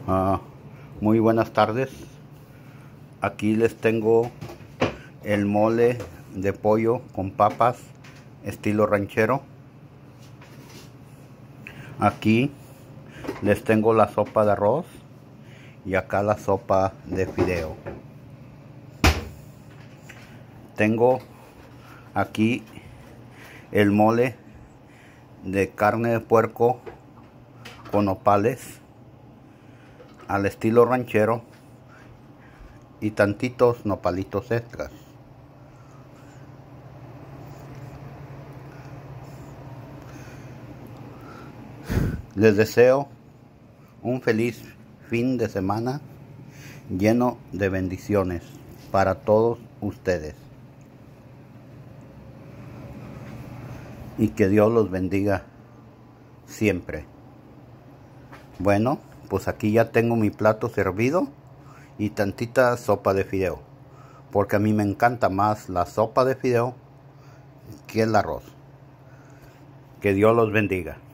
Ah, Muy buenas tardes. Aquí les tengo el mole de pollo con papas estilo ranchero. Aquí les tengo la sopa de arroz y acá la sopa de fideo. Tengo aquí el mole de carne de puerco con nopales al estilo ranchero y tantitos nopalitos extras. Les deseo un feliz fin de semana lleno de bendiciones para todos ustedes y que Dios los bendiga siempre. Bueno, pues aquí ya tengo mi plato servido y tantita sopa de fideo, porque a mí me encanta más la sopa de fideo que el arroz. Que Dios los bendiga.